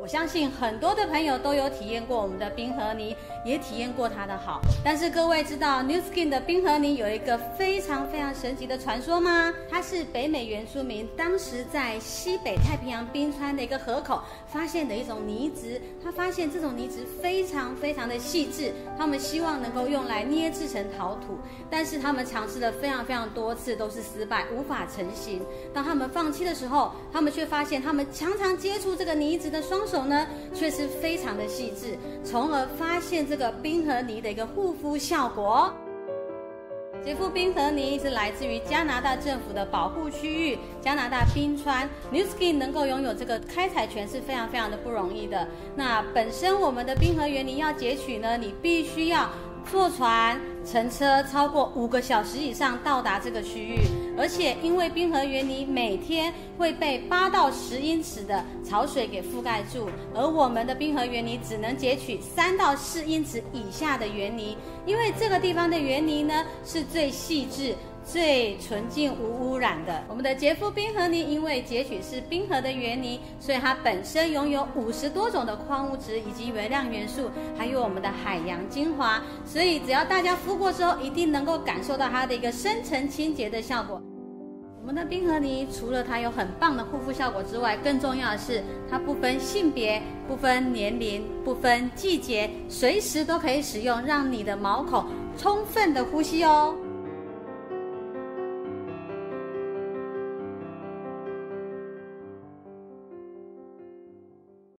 我相信很多的朋友都有体验过我们的冰河泥，也体验过它的好。但是各位知道 Nu Skin 的冰河泥有一个非常神奇的传说吗？它是北美原住民当时在西北太平洋冰川的一个河口发现的一种泥质，他发现这种泥质非常的细致，他们希望能够用来捏制成陶土，但是他们尝试了非常多次都是失败，无法成型。当他们放弃的时候，他们却发现他们常接触这个泥质的双手呢，却是非常的细致，从而发现这个冰河泥的一个护肤效果。洁肤冰河泥是来自于加拿大政府的保护区域加拿大冰川 Nu Skin 能够拥有这个开采权是非常的不容易的。那本身我们的冰河原泥要截取呢，你必须要坐船乘车超过5个小时以上到达这个区域，而且因为冰河原泥每天会被8到10英尺的潮水给覆盖住，而我们的冰河原泥只能截取3到4英尺以下的原泥，因为这个地方的原泥呢是最细致最纯净无污染的。我们的洁肤冰河泥因为截取是冰河的原泥，所以它本身拥有50多种的矿物质以及微量元素，还有我们的海洋精华，所以只要大家敷过之后，一定能够感受到它的一个深层清洁的效果。我们的冰河泥除了它有很棒的护肤效果之外，更重要的是它不分性别、不分年龄、不分季节，随时都可以使用，让你的毛孔充分的呼吸哦。